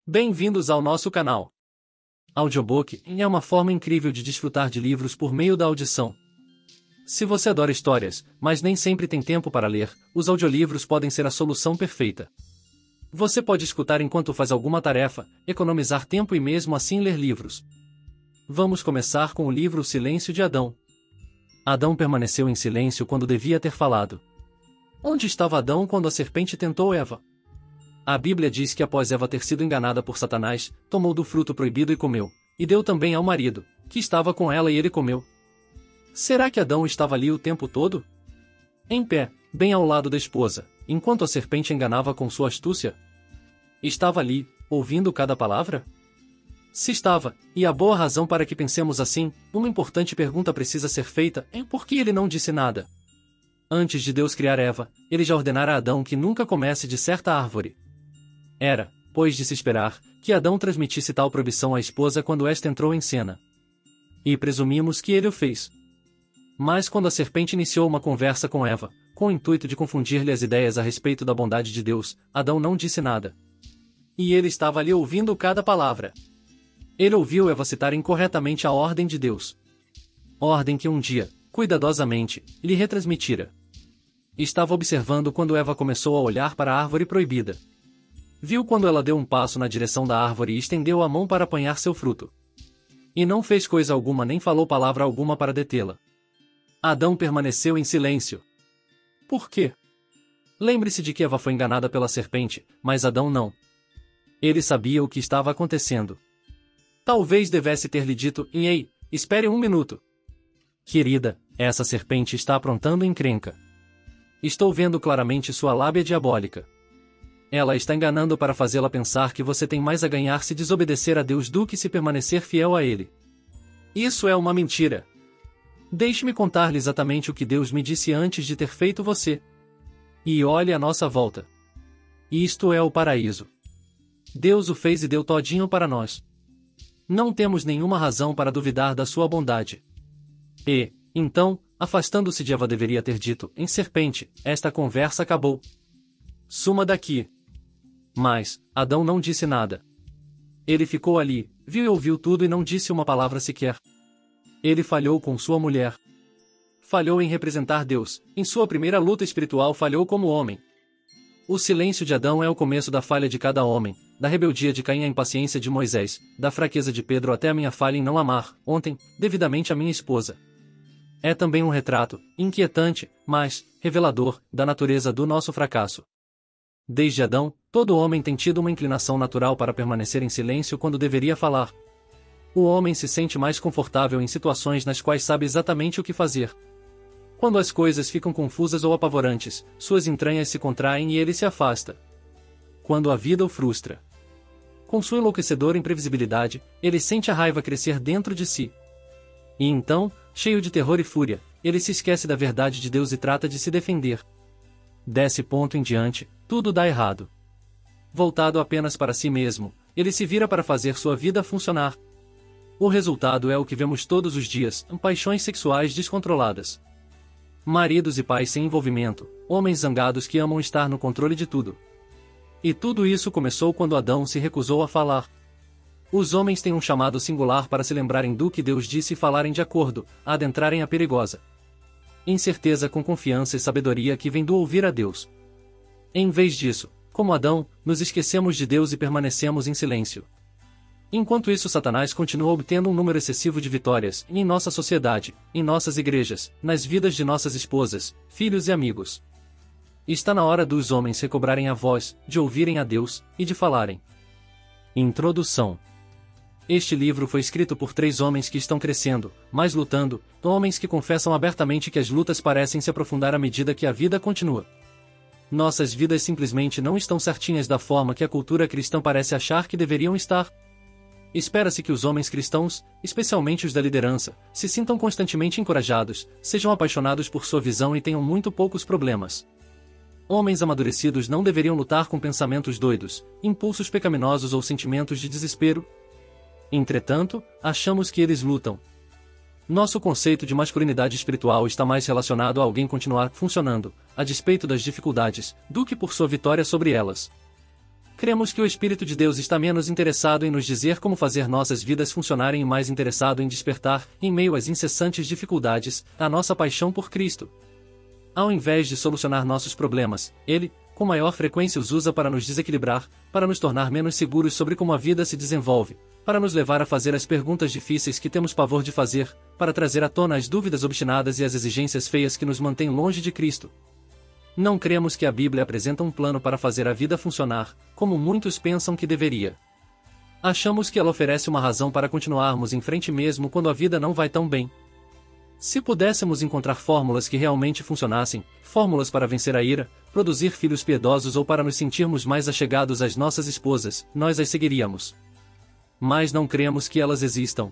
Bem-vindos ao nosso canal. Audiobook é uma forma incrível de desfrutar de livros por meio da audição. Se você adora histórias, mas nem sempre tem tempo para ler, os audiolivros podem ser a solução perfeita. Você pode escutar enquanto faz alguma tarefa, economizar tempo e mesmo assim ler livros. Vamos começar com o livro O Silêncio de Adão. Adão permaneceu em silêncio quando devia ter falado. Onde estava Adão quando a serpente tentou Eva? A Bíblia diz que após Eva ter sido enganada por Satanás, tomou do fruto proibido e comeu, e deu também ao marido, que estava com ela e ele comeu. Será que Adão estava ali o tempo todo? Em pé, bem ao lado da esposa, enquanto a serpente enganava com sua astúcia? Estava ali, ouvindo cada palavra? Se estava, e há boa razão para que pensemos assim, uma importante pergunta precisa ser feita: por que ele não disse nada? Antes de Deus criar Eva, ele já ordenara a Adão que nunca comesse de certa árvore. Era, pois de se esperar, que Adão transmitisse tal proibição à esposa quando esta entrou em cena. E presumimos que ele o fez. Mas quando a serpente iniciou uma conversa com Eva, com o intuito de confundir-lhe as ideias a respeito da bondade de Deus, Adão não disse nada. E ele estava ali ouvindo cada palavra. Ele ouviu Eva citar incorretamente a ordem de Deus. Ordem que um dia, cuidadosamente, lhe retransmitira. Estava observando quando Eva começou a olhar para a árvore proibida. Viu quando ela deu um passo na direção da árvore e estendeu a mão para apanhar seu fruto. E não fez coisa alguma nem falou palavra alguma para detê-la. Adão permaneceu em silêncio. Por quê? Lembre-se de que Eva foi enganada pela serpente, mas Adão não. Ele sabia o que estava acontecendo. Talvez devesse ter-lhe dito: ei, espere um minuto. Querida, essa serpente está aprontando encrenca. Estou vendo claramente sua lábia diabólica. Ela está enganando para fazê-la pensar que você tem mais a ganhar se desobedecer a Deus do que se permanecer fiel a Ele. Isso é uma mentira. Deixe-me contar-lhe exatamente o que Deus me disse antes de ter feito você. E olhe à nossa volta. Isto é o paraíso. Deus o fez e deu todinho para nós. Não temos nenhuma razão para duvidar da sua bondade. E, então, afastando-se de Eva deveria ter dito: em serpente, esta conversa acabou. Suma daqui. Mas, Adão não disse nada. Ele ficou ali, viu e ouviu tudo e não disse uma palavra sequer. Ele falhou com sua mulher. Falhou em representar Deus, em sua primeira luta espiritual falhou como homem. O silêncio de Adão é o começo da falha de cada homem, da rebeldia de Caim à impaciência de Moisés, da fraqueza de Pedro até a minha falha em não amar, ontem, devidamente a minha esposa. É também um retrato, inquietante, mas revelador, da natureza do nosso fracasso. Desde Adão, todo homem tem tido uma inclinação natural para permanecer em silêncio quando deveria falar. O homem se sente mais confortável em situações nas quais sabe exatamente o que fazer. Quando as coisas ficam confusas ou apavorantes, suas entranhas se contraem e ele se afasta. Quando a vida o frustra. Com sua enlouquecedora imprevisibilidade, ele sente a raiva crescer dentro de si. E então, cheio de terror e fúria, ele se esquece da verdade de Deus e trata de se defender. Desse ponto em diante, tudo dá errado. Voltado apenas para si mesmo, ele se vira para fazer sua vida funcionar. O resultado é o que vemos todos os dias: paixões sexuais descontroladas. Maridos e pais sem envolvimento, homens zangados que amam estar no controle de tudo. E tudo isso começou quando Adão se recusou a falar. Os homens têm um chamado singular para se lembrarem do que Deus disse e falarem de acordo, a adentrarem a perigosa incerteza com confiança e sabedoria que vem do ouvir a Deus. Em vez disso, como Adão, nos esquecemos de Deus e permanecemos em silêncio. Enquanto isso, Satanás continua obtendo um número excessivo de vitórias em nossa sociedade, em nossas igrejas, nas vidas de nossas esposas, filhos e amigos. Está na hora dos homens recobrarem a voz, de ouvirem a Deus e de falarem. Introdução. Este livro foi escrito por 3 homens que estão crescendo, mas lutando, homens que confessam abertamente que as lutas parecem se aprofundar à medida que a vida continua. Nossas vidas simplesmente não estão certinhas da forma que a cultura cristã parece achar que deveriam estar. Espera-se que os homens cristãos, especialmente os da liderança, se sintam constantemente encorajados, sejam apaixonados por sua visão e tenham muito poucos problemas. Homens amadurecidos não deveriam lutar com pensamentos doidos, impulsos pecaminosos ou sentimentos de desespero. Entretanto, achamos que eles lutam. Nosso conceito de masculinidade espiritual está mais relacionado a alguém continuar funcionando, a despeito das dificuldades, do que por sua vitória sobre elas. Cremos que o Espírito de Deus está menos interessado em nos dizer como fazer nossas vidas funcionarem e mais interessado em despertar, em meio às incessantes dificuldades, a nossa paixão por Cristo. Ao invés de solucionar nossos problemas, Ele, com maior frequência, os usa para nos desequilibrar, para nos tornar menos seguros sobre como a vida se desenvolve, para nos levar a fazer as perguntas difíceis que temos pavor de fazer, para trazer à tona as dúvidas obstinadas e as exigências feias que nos mantêm longe de Cristo. Não cremos que a Bíblia apresenta um plano para fazer a vida funcionar, como muitos pensam que deveria. Achamos que ela oferece uma razão para continuarmos em frente mesmo quando a vida não vai tão bem. Se pudéssemos encontrar fórmulas que realmente funcionassem, fórmulas para vencer a ira, produzir filhos piedosos ou para nos sentirmos mais achegados às nossas esposas, nós as seguiríamos. Mas não cremos que elas existam.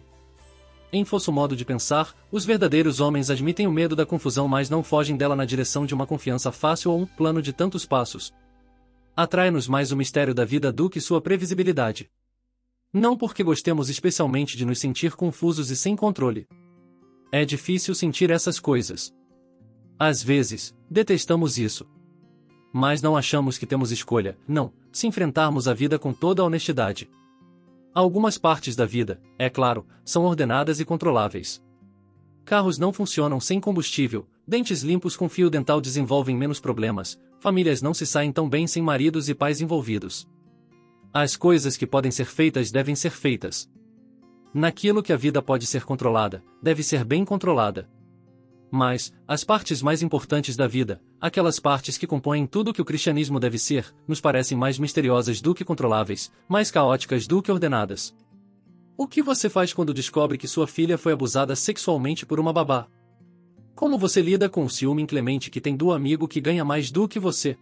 Em nosso modo de pensar, os verdadeiros homens admitem o medo da confusão, mas não fogem dela na direção de uma confiança fácil ou um plano de tantos passos. Atrai-nos mais o mistério da vida do que sua previsibilidade. Não porque gostemos especialmente de nos sentir confusos e sem controle. É difícil sentir essas coisas. Às vezes, detestamos isso. Mas não achamos que temos escolha, não, se enfrentarmos a vida com toda a honestidade. Algumas partes da vida, é claro, são ordenadas e controláveis. Carros não funcionam sem combustível, dentes limpos com fio dental desenvolvem menos problemas, famílias não se saem tão bem sem maridos e pais envolvidos. As coisas que podem ser feitas devem ser feitas. Naquilo que a vida pode ser controlada, deve ser bem controlada. Mas, as partes mais importantes da vida, aquelas partes que compõem tudo o que o cristianismo deve ser, nos parecem mais misteriosas do que controláveis, mais caóticas do que ordenadas. O que você faz quando descobre que sua filha foi abusada sexualmente por uma babá? Como você lida com o ciúme inclemente que tem do amigo que ganha mais do que você?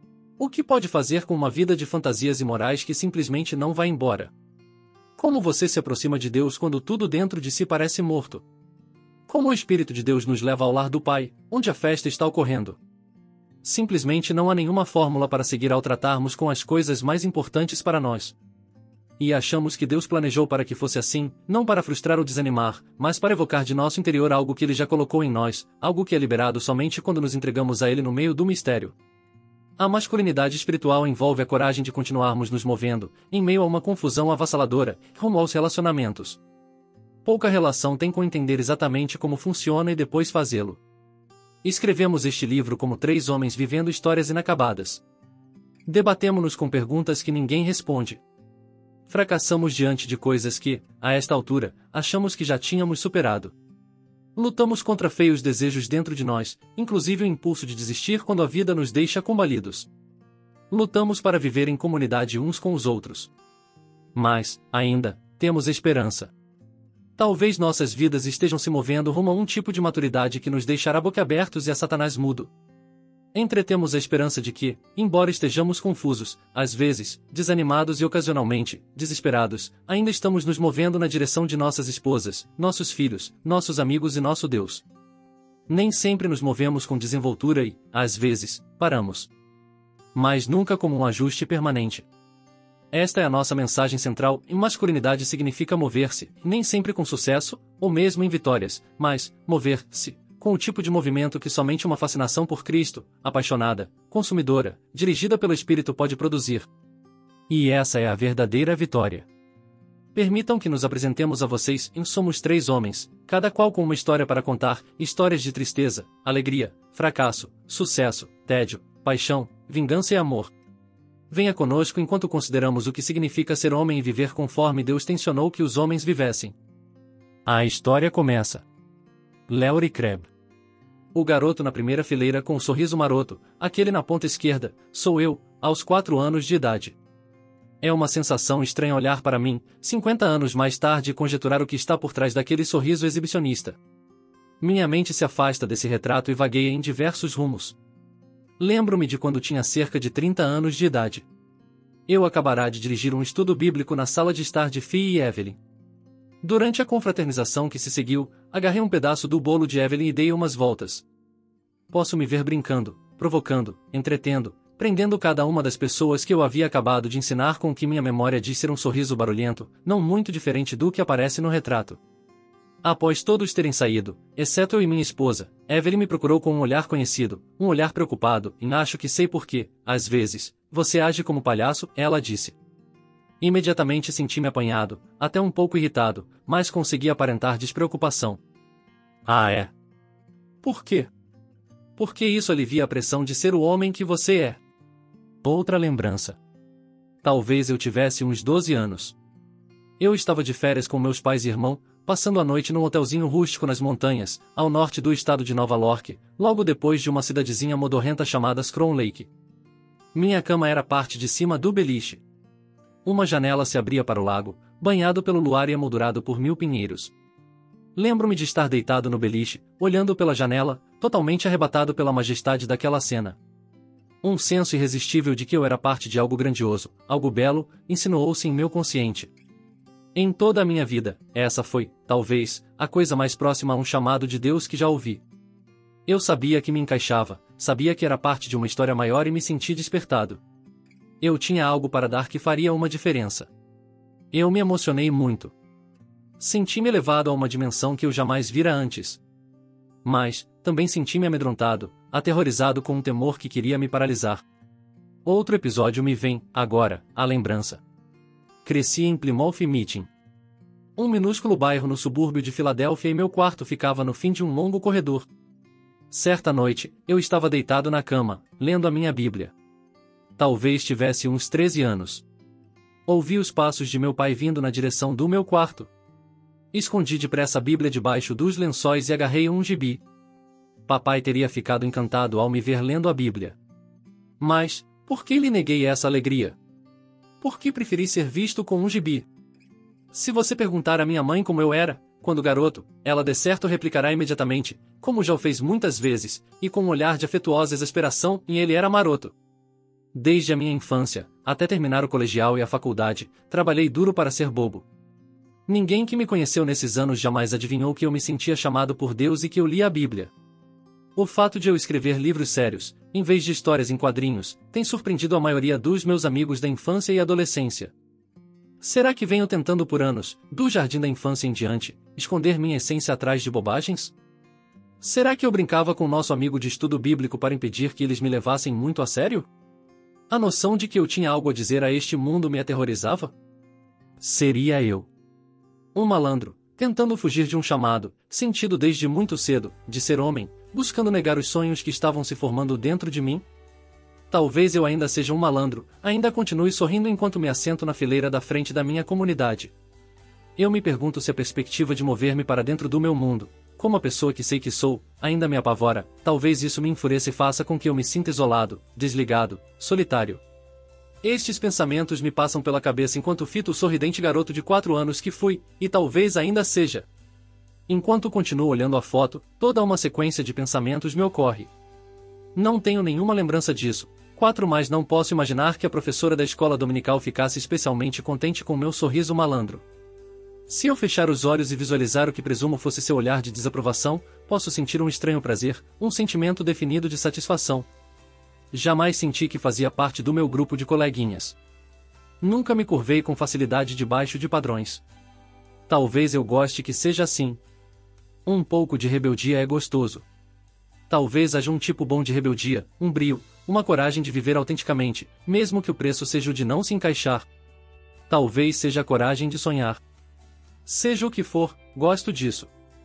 O que pode fazer com uma vida de fantasias imorais que simplesmente não vai embora? Como você se aproxima de Deus quando tudo dentro de si parece morto? Como o Espírito de Deus nos leva ao lar do Pai, onde a festa está ocorrendo? Simplesmente não há nenhuma fórmula para seguir ao tratarmos com as coisas mais importantes para nós. E achamos que Deus planejou para que fosse assim, não para frustrar ou desanimar, mas para evocar de nosso interior algo que Ele já colocou em nós, algo que é liberado somente quando nos entregamos a Ele no meio do mistério. A masculinidade espiritual envolve a coragem de continuarmos nos movendo, em meio a uma confusão avassaladora, rumo aos relacionamentos. Pouca relação tem com entender exatamente como funciona e depois fazê-lo. Escrevemos este livro como 3 homens vivendo histórias inacabadas. Debatemo-nos com perguntas que ninguém responde. Fracassamos diante de coisas que, a esta altura, achamos que já tínhamos superado. Lutamos contra feios desejos dentro de nós, inclusive o impulso de desistir quando a vida nos deixa combalidos. Lutamos para viver em comunidade uns com os outros. Mas, ainda, temos esperança. Talvez nossas vidas estejam se movendo rumo a um tipo de maturidade que nos deixará boquiabertos e a Satanás mudo. Entretemos a esperança de que, embora estejamos confusos, às vezes, desanimados e ocasionalmente, desesperados, ainda estamos nos movendo na direção de nossas esposas, nossos filhos, nossos amigos e nosso Deus. Nem sempre nos movemos com desenvoltura e, às vezes, paramos. Mas nunca como um ajuste permanente. Esta é a nossa mensagem central, e masculinidade significa mover-se, nem sempre com sucesso, ou mesmo em vitórias, mas, mover-se, com o tipo de movimento que somente uma fascinação por Cristo, apaixonada, consumidora, dirigida pelo Espírito pode produzir. E essa é a verdadeira vitória. Permitam que nos apresentemos a vocês, somos 3 homens, cada qual com uma história para contar, histórias de tristeza, alegria, fracasso, sucesso, tédio, paixão, vingança e amor. Venha conosco enquanto consideramos o que significa ser homem e viver conforme Deus tensionou que os homens vivessem. A história começa. Larry Crabb. O garoto na primeira fileira com o sorriso maroto, aquele na ponta esquerda, sou eu, aos 4 anos de idade. É uma sensação estranha olhar para mim, 50 anos mais tarde e conjecturar o que está por trás daquele sorriso exibicionista. Minha mente se afasta desse retrato e vagueia em diversos rumos. Lembro-me de quando tinha cerca de 30 anos de idade. Eu acabara de dirigir um estudo bíblico na sala de estar de Fee e Evelyn. Durante a confraternização que se seguiu, agarrei um pedaço do bolo de Evelyn e dei umas voltas. Posso me ver brincando, provocando, entretendo, prendendo cada uma das pessoas que eu havia acabado de ensinar com o que minha memória diz ser um sorriso barulhento, não muito diferente do que aparece no retrato. Após todos terem saído, exceto eu e minha esposa, Evelyn me procurou com um olhar conhecido, um olhar preocupado, e acho que sei por quê, às vezes, Você age como palhaço, ela disse. Imediatamente senti-me apanhado, até um pouco irritado, mas consegui aparentar despreocupação. Ah, é? Por quê? Porque isso alivia a pressão de ser o homem que você é. Outra lembrança. Talvez eu tivesse uns 12 anos. Eu estava de férias com meus pais e irmão, passando a noite num hotelzinho rústico nas montanhas, ao norte do estado de Nova York, logo depois de uma cidadezinha modorrenta chamada Crown Lake. Minha cama era a parte de cima do beliche. Uma janela se abria para o lago, banhado pelo luar e emoldurado por 1000 pinheiros. Lembro-me de estar deitado no beliche, olhando pela janela, totalmente arrebatado pela majestade daquela cena. Um senso irresistível de que eu era parte de algo grandioso, algo belo, insinuou-se em meu consciente. Em toda a minha vida, essa foi, talvez, a coisa mais próxima a um chamado de Deus que já ouvi. Eu sabia que me encaixava, sabia que era parte de uma história maior e me senti despertado. Eu tinha algo para dar que faria uma diferença. Eu me emocionei muito. Senti-me elevado a uma dimensão que eu jamais vira antes. Mas, também senti-me amedrontado, aterrorizado com um temor que queria me paralisar. Outro episódio me vem, agora, à lembrança. Cresci em Plymouth Meeting. Um minúsculo bairro no subúrbio de Filadélfia e meu quarto ficava no fim de um longo corredor. Certa noite, eu estava deitado na cama, lendo a minha Bíblia. Talvez tivesse uns 13 anos. Ouvi os passos de meu pai vindo na direção do meu quarto. Escondi depressa a Bíblia debaixo dos lençóis e agarrei um gibi. Papai teria ficado encantado ao me ver lendo a Bíblia. Mas, por que lhe neguei essa alegria? Por que preferi ser visto com um gibi? Se você perguntar à minha mãe como eu era, quando garoto, ela de certo replicará imediatamente, como já o fez muitas vezes, e com um olhar de afetuosa exasperação, e ele era maroto. Desde a minha infância, até terminar o colegial e a faculdade, trabalhei duro para ser bobo. Ninguém que me conheceu nesses anos jamais adivinhou que eu me sentia chamado por Deus e que eu lia a Bíblia. O fato de eu escrever livros sérios, em vez de histórias em quadrinhos, tem surpreendido a maioria dos meus amigos da infância e adolescência. Será que venho tentando por anos, do jardim da infância em diante, esconder minha essência atrás de bobagens? Será que eu brincava com nosso amigo de estudo bíblico para impedir que eles me levassem muito a sério? A noção de que eu tinha algo a dizer a este mundo me aterrorizava? Seria eu um malandro, tentando fugir de um chamado, sentido desde muito cedo, de ser homem, buscando negar os sonhos que estavam se formando dentro de mim? Talvez eu ainda seja um malandro, ainda continue sorrindo enquanto me assento na fileira da frente da minha comunidade. Eu me pergunto se a perspectiva de mover-me para dentro do meu mundo, como a pessoa que sei que sou, ainda me apavora. Talvez isso me enfureça e faça com que eu me sinta isolado, desligado, solitário. Estes pensamentos me passam pela cabeça enquanto fito o sorridente garoto de 4 anos que fui, e talvez ainda seja. Enquanto continuo olhando a foto, toda uma sequência de pensamentos me ocorre. Não tenho nenhuma lembrança disso. Mas não posso imaginar que a professora da escola dominical ficasse especialmente contente com meu sorriso malandro. Se eu fechar os olhos e visualizar o que presumo fosse seu olhar de desaprovação, posso sentir um estranho prazer, um sentimento definido de satisfação. Jamais senti que fazia parte do meu grupo de coleguinhas. Nunca me curvei com facilidade debaixo de padrões. Talvez eu goste que seja assim. Um pouco de rebeldia é gostoso. Talvez haja um tipo bom de rebeldia, um brio, uma coragem de viver autenticamente, mesmo que o preço seja o de não se encaixar. Talvez seja a coragem de sonhar. Seja o que for, gosto disso.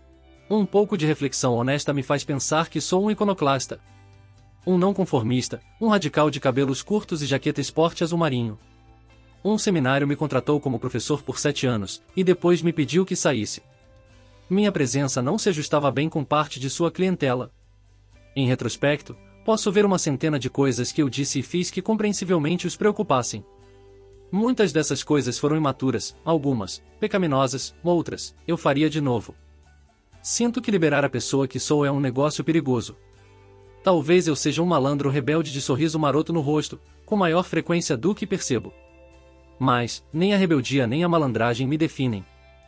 Um pouco de reflexão honesta me faz pensar que sou um iconoclasta. Um não conformista, um radical de cabelos curtos e jaqueta esporte azul marinho. Um seminário me contratou como professor por 7 anos, e depois me pediu que saísse. Minha presença não se ajustava bem com parte de sua clientela. Em retrospecto, posso ver uma centena de coisas que eu disse e fiz que compreensivelmente os preocupassem. Muitas dessas coisas foram imaturas, algumas, pecaminosas, outras, eu faria de novo. Sinto que liberar a pessoa que sou é um negócio perigoso. Talvez eu seja um malandro rebelde de sorriso maroto no rosto, com maior frequência do que percebo. Mas, nem a rebeldia nem a malandragem me definem.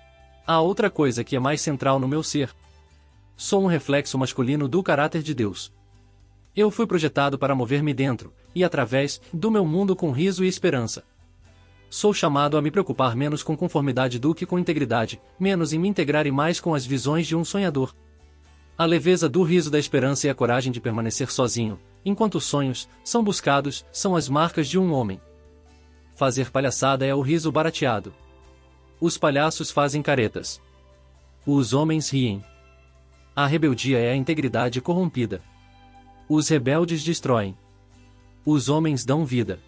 Há outra coisa que é mais central no meu ser. Sou um reflexo masculino do caráter de Deus. Eu fui projetado para mover-me dentro, e através, do meu mundo com riso e esperança. Sou chamado a me preocupar menos com conformidade do que com integridade, menos em me integrar e mais com as visões de um sonhador. A leveza do riso da esperança e a coragem de permanecer sozinho, enquanto os sonhos são buscados, são as marcas de um homem. Fazer palhaçada é o riso barateado. Os palhaços fazem caretas. Os homens riem. A rebeldia é a integridade corrompida. Os rebeldes destroem. Os homens dão vida.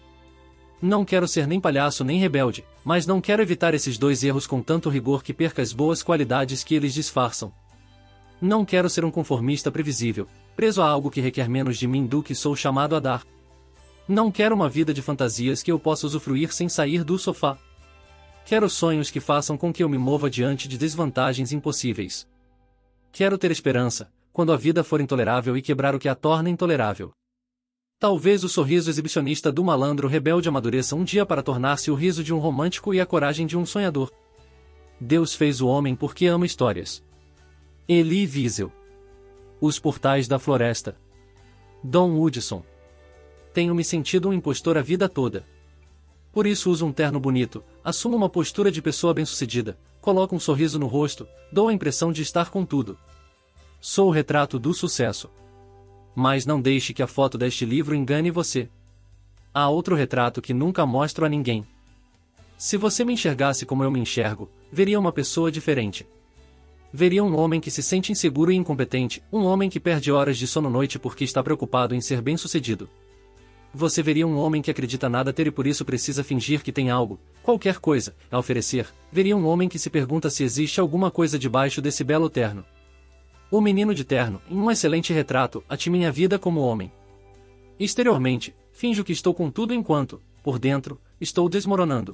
Não quero ser nem palhaço nem rebelde, mas não quero evitar esses dois erros com tanto rigor que perca as boas qualidades que eles disfarçam. Não quero ser um conformista previsível, preso a algo que requer menos de mim do que sou chamado a dar. Não quero uma vida de fantasias que eu possa usufruir sem sair do sofá. Quero sonhos que façam com que eu me mova diante de desvantagens impossíveis. Quero ter esperança, quando a vida for intolerável e quebrar o que a torna intolerável. Talvez o sorriso exibicionista do malandro rebelde amadureça um dia para tornar-se o riso de um romântico e a coragem de um sonhador. Deus fez o homem porque ama histórias. Elie Wiesel. Os Portais da Floresta. Don Hudson. Tenho me sentido um impostor a vida toda. Por isso uso um terno bonito, assumo uma postura de pessoa bem-sucedida, coloco um sorriso no rosto, dou a impressão de estar com tudo. Sou o retrato do sucesso. Mas não deixe que a foto deste livro engane você. Há outro retrato que nunca mostro a ninguém. Se você me enxergasse como eu me enxergo, veria uma pessoa diferente. Veria um homem que se sente inseguro e incompetente, um homem que perde horas de sono à noite porque está preocupado em ser bem-sucedido. Você veria um homem que acredita nada ter e por isso precisa fingir que tem algo, qualquer coisa, a oferecer. Veria um homem que se pergunta se existe alguma coisa debaixo desse belo terno. O menino de terno, em um excelente retrato, ate minha vida como homem. Exteriormente, finjo que estou com tudo enquanto, por dentro, estou desmoronando.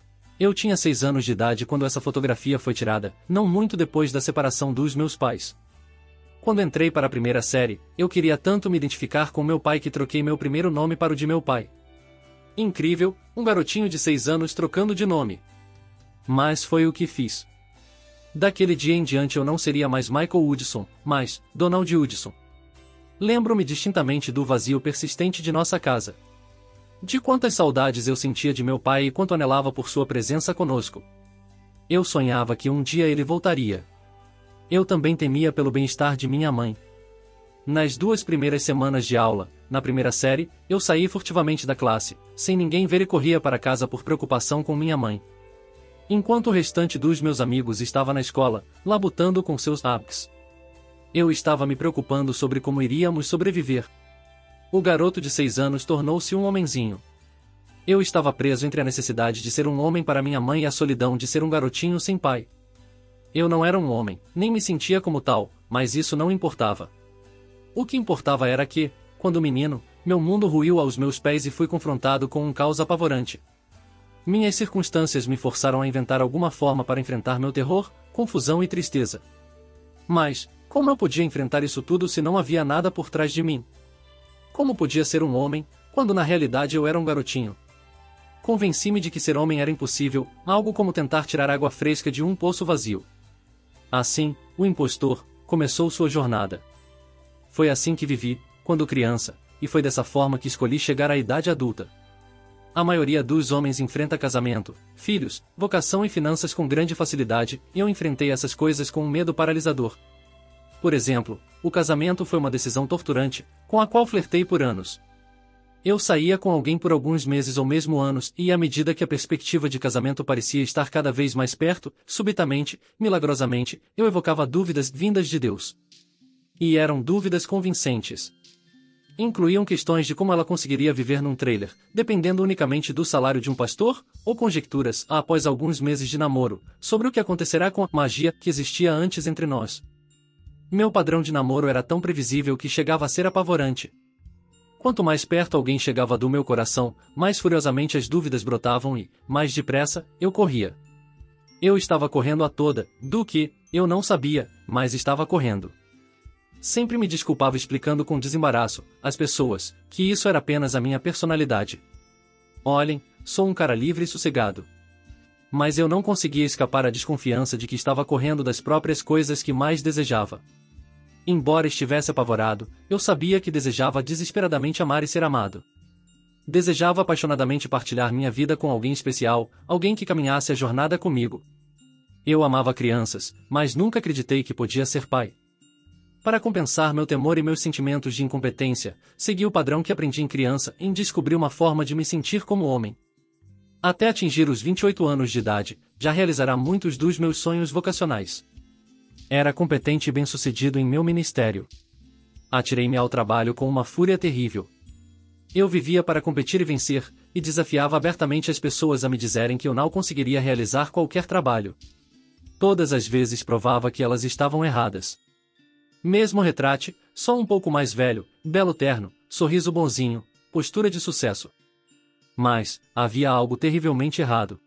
Eu tinha 6 anos de idade quando essa fotografia foi tirada, não muito depois da separação dos meus pais. Quando entrei para a primeira série, eu queria tanto me identificar com meu pai que troquei meu primeiro nome para o de meu pai. Incrível, um garotinho de 6 anos trocando de nome. Mas foi o que fiz. Daquele dia em diante eu não seria mais Michael Hudson, mas Donald Hudson. Lembro-me distintamente do vazio persistente de nossa casa. De quantas saudades eu sentia de meu pai e quanto anelava por sua presença conosco. Eu sonhava que um dia ele voltaria. Eu também temia pelo bem-estar de minha mãe. Nas 2 primeiras semanas de aula, na primeira série, eu saí furtivamente da classe, sem ninguém ver e corria para casa por preocupação com minha mãe. Enquanto o restante dos meus amigos estava na escola, labutando com seus apps. Eu estava me preocupando sobre como iríamos sobreviver. O garoto de 6 anos tornou-se um homenzinho. Eu estava preso entre a necessidade de ser um homem para minha mãe e a solidão de ser um garotinho sem pai. Eu não era um homem, nem me sentia como tal, mas isso não importava. O que importava era que, quando menino, meu mundo ruiu aos meus pés e fui confrontado com um caos apavorante. Minhas circunstâncias me forçaram a inventar alguma forma para enfrentar meu terror, confusão e tristeza. Mas, como eu podia enfrentar isso tudo se não havia nada por trás de mim? Como podia ser um homem, quando na realidade eu era um garotinho? Convenci-me de que ser homem era impossível, algo como tentar tirar água fresca de um poço vazio. Assim, o impostor começou sua jornada. Foi assim que vivi, quando criança, e foi dessa forma que escolhi chegar à idade adulta. A maioria dos homens enfrenta casamento, filhos, vocação e finanças com grande facilidade, e eu enfrentei essas coisas com um medo paralisador. Por exemplo, o casamento foi uma decisão torturante, com a qual flertei por anos. Eu saía com alguém por alguns meses ou mesmo anos, e à medida que a perspectiva de casamento parecia estar cada vez mais perto, subitamente, milagrosamente, eu evocava dúvidas vindas de Deus. E eram dúvidas convincentes. Incluíam questões de como ela conseguiria viver num trailer, dependendo unicamente do salário de um pastor, ou conjecturas, após alguns meses de namoro, sobre o que acontecerá com a magia que existia antes entre nós. Meu padrão de namoro era tão previsível que chegava a ser apavorante. Quanto mais perto alguém chegava do meu coração, mais furiosamente as dúvidas brotavam e, mais depressa, eu corria. Eu estava correndo a toda, do que, eu não sabia, mas estava correndo. Sempre me desculpava explicando com desembaraço, às pessoas, que isso era apenas a minha personalidade. Olhem, sou um cara livre e sossegado. Mas eu não conseguia escapar à desconfiança de que estava correndo das próprias coisas que mais desejava. Embora estivesse apavorado, eu sabia que desejava desesperadamente amar e ser amado. Desejava apaixonadamente partilhar minha vida com alguém especial, alguém que caminhasse a jornada comigo. Eu amava crianças, mas nunca acreditei que podia ser pai. Para compensar meu temor e meus sentimentos de incompetência, segui o padrão que aprendi em criança em descobrir uma forma de me sentir como homem. Até atingir os 28 anos de idade, já realizará muitos dos meus sonhos vocacionais. Era competente e bem-sucedido em meu ministério. Atirei-me ao trabalho com uma fúria terrível. Eu vivia para competir e vencer, e desafiava abertamente as pessoas a me dizerem que eu não conseguiria realizar qualquer trabalho. Todas as vezes provava que elas estavam erradas. Mesmo retrate, só um pouco mais velho, belo terno, sorriso bonzinho, postura de sucesso. Mas, havia algo terrivelmente errado.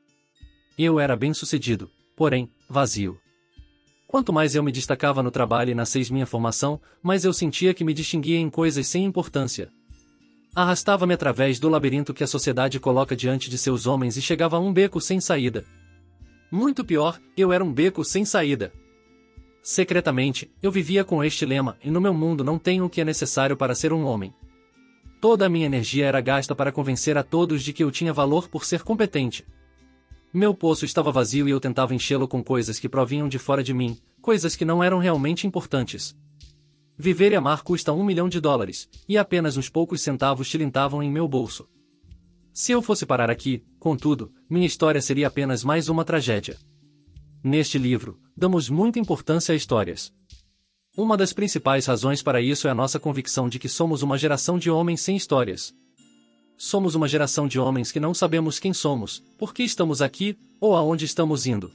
Eu era bem-sucedido, porém, vazio. Quanto mais eu me destacava no trabalho e na minha formação, mais eu sentia que me distinguia em coisas sem importância. Arrastava-me através do labirinto que a sociedade coloca diante de seus homens e chegava a um beco sem saída. Muito pior, eu era um beco sem saída. Secretamente, eu vivia com este lema: e no meu mundo não tenho o que é necessário para ser um homem. Toda a minha energia era gasta para convencer a todos de que eu tinha valor por ser competente. Meu poço estava vazio e eu tentava enchê-lo com coisas que provinham de fora de mim, coisas que não eram realmente importantes. Viver e amar custa $1 milhão, e apenas uns poucos centavos tilintavam em meu bolso. Se eu fosse parar aqui, contudo, minha história seria apenas mais uma tragédia. Neste livro, damos muita importância a histórias. Uma das principais razões para isso é a nossa convicção de que somos uma geração de homens sem histórias. Somos uma geração de homens que não sabemos quem somos, por que estamos aqui, ou aonde estamos indo.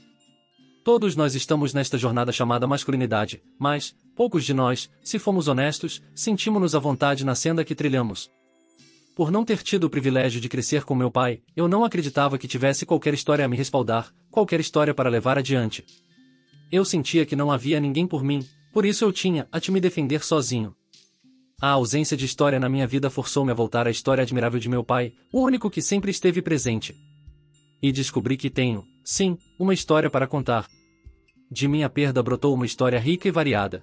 Todos nós estamos nesta jornada chamada masculinidade, mas, poucos de nós, se formos honestos, sentimos-nos à vontade na senda que trilhamos. Por não ter tido o privilégio de crescer com meu pai, eu não acreditava que tivesse qualquer história a me respaldar, qualquer história para levar adiante. Eu sentia que não havia ninguém por mim, por isso eu tinha a me defender sozinho. A ausência de história na minha vida forçou-me a voltar à história admirável de meu pai, o único que sempre esteve presente. E descobri que tenho, sim, uma história para contar. De minha perda brotou uma história rica e variada.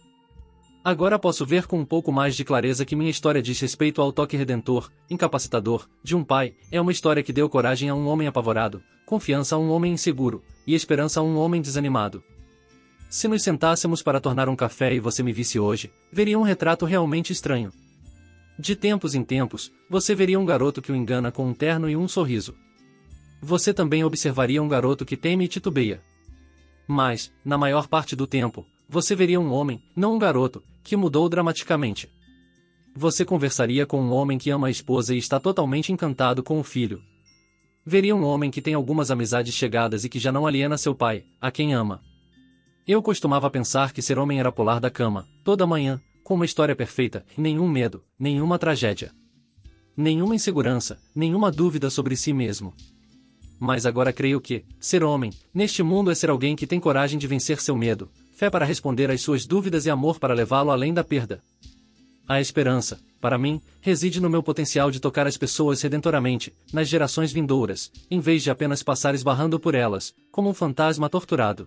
Agora posso ver com um pouco mais de clareza que minha história diz respeito ao toque redentor, incapacitador, de um pai, é uma história que deu coragem a um homem apavorado, confiança a um homem inseguro, e esperança a um homem desanimado. Se nos sentássemos para tornar um café e você me visse hoje, veria um retrato realmente estranho. De tempos em tempos, você veria um garoto que o engana com um terno e um sorriso. Você também observaria um garoto que teme e titubeia. Mas, na maior parte do tempo, você veria um homem, não um garoto, que mudou dramaticamente. Você conversaria com um homem que ama a esposa e está totalmente encantado com o filho. Veria um homem que tem algumas amizades chegadas e que já não aliena seu pai, a quem ama. Eu costumava pensar que ser homem era pular da cama, toda manhã, com uma história perfeita, e nenhum medo, nenhuma tragédia. Nenhuma insegurança, nenhuma dúvida sobre si mesmo. Mas agora creio que, ser homem, neste mundo é ser alguém que tem coragem de vencer seu medo, fé para responder às suas dúvidas e amor para levá-lo além da perda. A esperança, para mim, reside no meu potencial de tocar as pessoas redentoramente, nas gerações vindouras, em vez de apenas passar esbarrando por elas, como um fantasma torturado.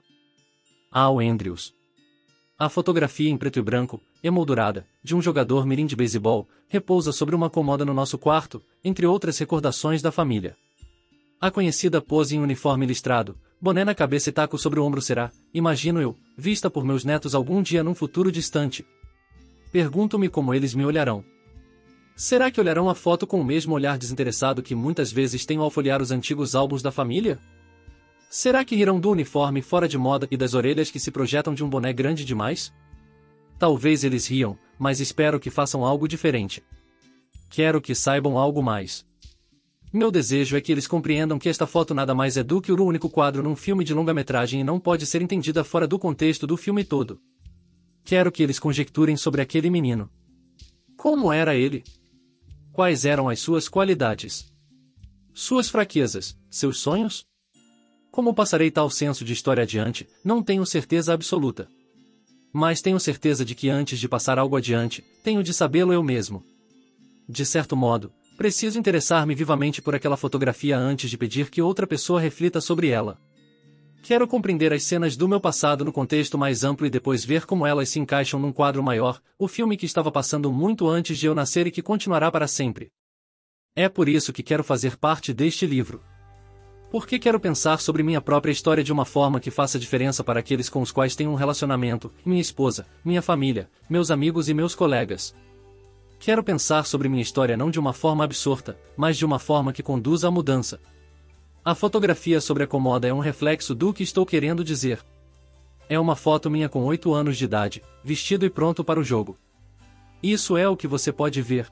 Al Andrews. A fotografia em preto e branco, emoldurada, de um jogador mirim de beisebol, repousa sobre uma cômoda no nosso quarto, entre outras recordações da família. A conhecida pose em uniforme listrado, boné na cabeça e taco sobre o ombro será, imagino eu, vista por meus netos algum dia num futuro distante. Pergunto-me como eles me olharão. Será que olharão a foto com o mesmo olhar desinteressado que muitas vezes tenho ao folhear os antigos álbuns da família? Será que rirão do uniforme fora de moda e das orelhas que se projetam de um boné grande demais? Talvez eles riam, mas espero que façam algo diferente. Quero que saibam algo mais. Meu desejo é que eles compreendam que esta foto nada mais é do que o único quadro num filme de longa-metragem e não pode ser entendida fora do contexto do filme todo. Quero que eles conjecturem sobre aquele menino. Como era ele? Quais eram as suas qualidades? Suas fraquezas, seus sonhos? Como passarei tal senso de história adiante, não tenho certeza absoluta. Mas tenho certeza de que antes de passar algo adiante, tenho de sabê-lo eu mesmo. De certo modo, preciso interessar-me vivamente por aquela fotografia antes de pedir que outra pessoa reflita sobre ela. Quero compreender as cenas do meu passado no contexto mais amplo e depois ver como elas se encaixam num quadro maior, o filme que estava passando muito antes de eu nascer e que continuará para sempre. É por isso que quero fazer parte deste livro. Porque quero pensar sobre minha própria história de uma forma que faça diferença para aqueles com os quais tenho um relacionamento, minha esposa, minha família, meus amigos e meus colegas. Quero pensar sobre minha história não de uma forma absorta, mas de uma forma que conduza à mudança. A fotografia sobre a comoda é um reflexo do que estou querendo dizer. É uma foto minha com 8 anos de idade, vestido e pronto para o jogo. Isso é o que você pode ver.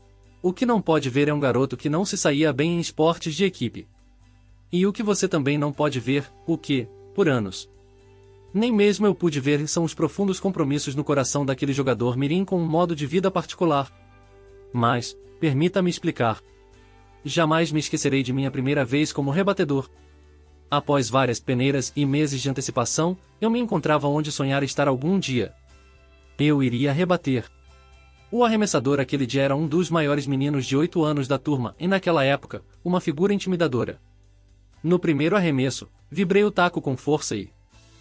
O que não pode ver é um garoto que não se saía bem em esportes de equipe. E o que você também não pode ver, o que, por anos, nem mesmo eu pude ver, são os profundos compromissos no coração daquele jogador mirim com um modo de vida particular. Mas, permita-me explicar. Jamais me esquecerei de minha primeira vez como rebatedor. Após várias peneiras e meses de antecipação, eu me encontrava onde sonhara estar algum dia. Eu iria rebater. O arremessador aquele dia era um dos maiores meninos de 8 anos da turma e naquela época, uma figura intimidadora. No primeiro arremesso, vibrei o taco com força e...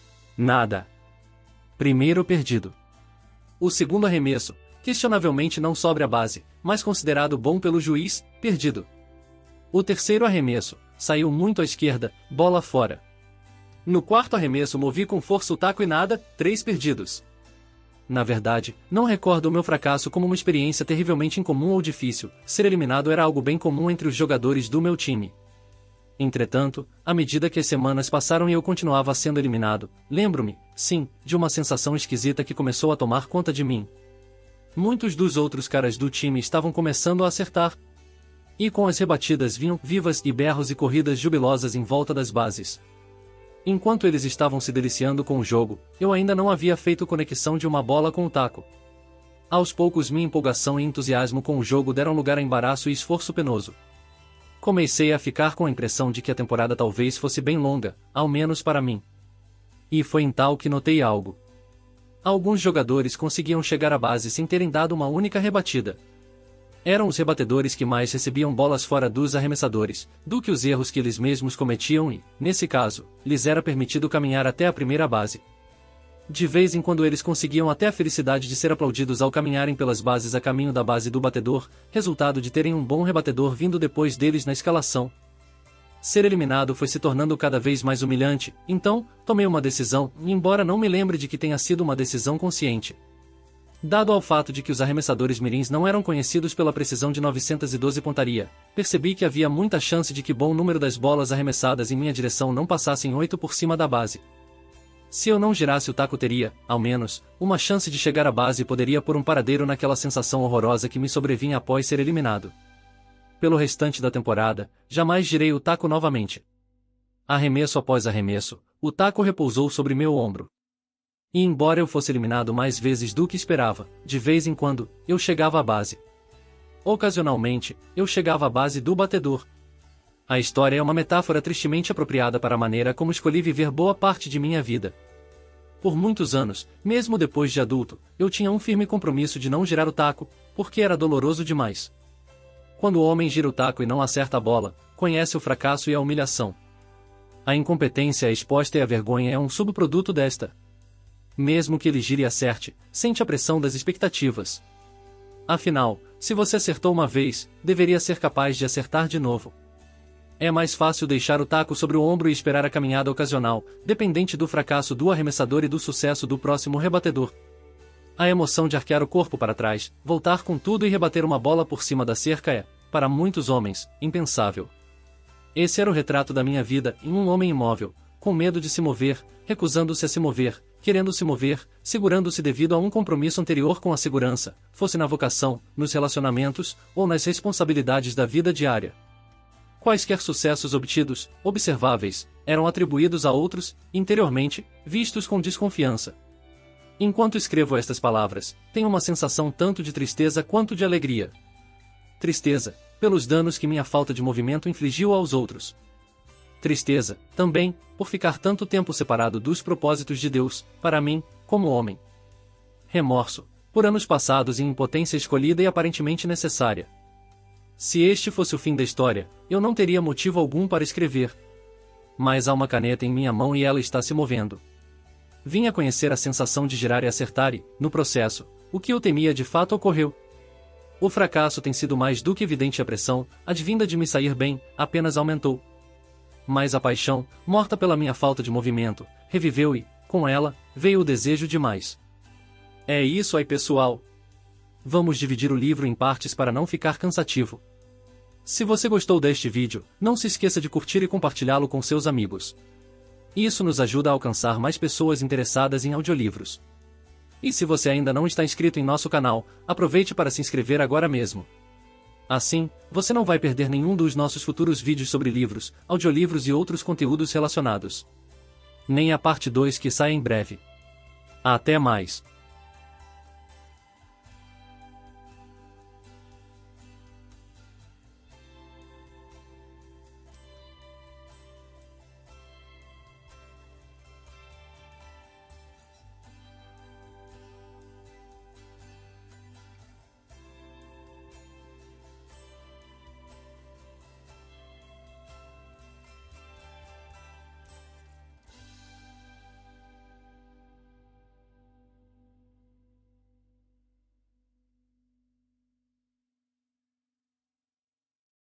nada. Primeiro perdido. O segundo arremesso, questionavelmente não sobre a base, mas considerado bom pelo juiz, perdido. O terceiro arremesso, saiu muito à esquerda, bola fora. No quarto arremesso movi com força o taco e nada, 3 perdidos. Na verdade, não recordo o meu fracasso como uma experiência terrivelmente incomum ou difícil, ser eliminado era algo bem comum entre os jogadores do meu time. Entretanto, à medida que as semanas passaram e eu continuava sendo eliminado, lembro-me, sim, de uma sensação esquisita que começou a tomar conta de mim. Muitos dos outros caras do time estavam começando a acertar. E com as rebatidas vinham vivas e berros e corridas jubilosas em volta das bases. Enquanto eles estavam se deliciando com o jogo, eu ainda não havia feito conexão de uma bola com o taco. Aos poucos minha empolgação e entusiasmo com o jogo deram lugar a embaraço e esforço penoso. Comecei a ficar com a impressão de que a temporada talvez fosse bem longa, ao menos para mim. E foi em tal que notei algo. Alguns jogadores conseguiam chegar à base sem terem dado uma única rebatida. Eram os rebatedores que mais recebiam bolas fora dos arremessadores, do que os erros que eles mesmos cometiam e, nesse caso, lhes era permitido caminhar até a primeira base. De vez em quando eles conseguiam até a felicidade de ser aplaudidos ao caminharem pelas bases a caminho da base do batedor, resultado de terem um bom rebatedor vindo depois deles na escalação. Ser eliminado foi se tornando cada vez mais humilhante, então, tomei uma decisão, embora não me lembre de que tenha sido uma decisão consciente. Dado ao fato de que os arremessadores mirins não eram conhecidos pela precisão de 912 pontaria, percebi que havia muita chance de que bom número das bolas arremessadas em minha direção não passassem 8 por cima da base. Se eu não girasse o taco teria, ao menos, uma chance de chegar à base e poderia pôr um paradeiro naquela sensação horrorosa que me sobrevinha após ser eliminado. Pelo restante da temporada, jamais girei o taco novamente. Arremesso após arremesso, o taco repousou sobre meu ombro. E embora eu fosse eliminado mais vezes do que esperava, de vez em quando, eu chegava à base. Ocasionalmente, eu chegava à base do batedor. A história é uma metáfora tristemente apropriada para a maneira como escolhi viver boa parte de minha vida. Por muitos anos, mesmo depois de adulto, eu tinha um firme compromisso de não girar o taco, porque era doloroso demais. Quando o homem gira o taco e não acerta a bola, conhece o fracasso e a humilhação. A incompetência exposta e a vergonha é um subproduto desta. Mesmo que ele gire e acerte, sente a pressão das expectativas. Afinal, se você acertou uma vez, deveria ser capaz de acertar de novo. É mais fácil deixar o taco sobre o ombro e esperar a caminhada ocasional, dependente do fracasso do arremessador e do sucesso do próximo rebatedor. A emoção de arquear o corpo para trás, voltar com tudo e rebater uma bola por cima da cerca é, para muitos homens, impensável. Esse era o retrato da minha vida em um homem imóvel, com medo de se mover, recusando-se a se mover, querendo se mover, segurando-se devido a um compromisso anterior com a segurança, fosse na vocação, nos relacionamentos, ou nas responsabilidades da vida diária. Quaisquer sucessos obtidos, observáveis, eram atribuídos a outros, interiormente, vistos com desconfiança. Enquanto escrevo estas palavras, tenho uma sensação tanto de tristeza quanto de alegria. Tristeza, pelos danos que minha falta de movimento infligiu aos outros. Tristeza, também, por ficar tanto tempo separado dos propósitos de Deus, para mim, como homem. Remorso, por anos passados em impotência escolhida e aparentemente necessária. Se este fosse o fim da história, eu não teria motivo algum para escrever. Mas há uma caneta em minha mão e ela está se movendo. Vim a conhecer a sensação de girar e acertar e, no processo, o que eu temia de fato ocorreu. O fracasso tem sido mais do que evidente e a pressão, advinda de me sair bem, apenas aumentou. Mas a paixão, morta pela minha falta de movimento, reviveu e, com ela, veio o desejo de mais. É isso aí, pessoal. Vamos dividir o livro em partes para não ficar cansativo. Se você gostou deste vídeo, não se esqueça de curtir e compartilhá-lo com seus amigos. Isso nos ajuda a alcançar mais pessoas interessadas em audiolivros. E se você ainda não está inscrito em nosso canal, aproveite para se inscrever agora mesmo. Assim, você não vai perder nenhum dos nossos futuros vídeos sobre livros, audiolivros e outros conteúdos relacionados. Nem a parte 2 que sai em breve. Até mais!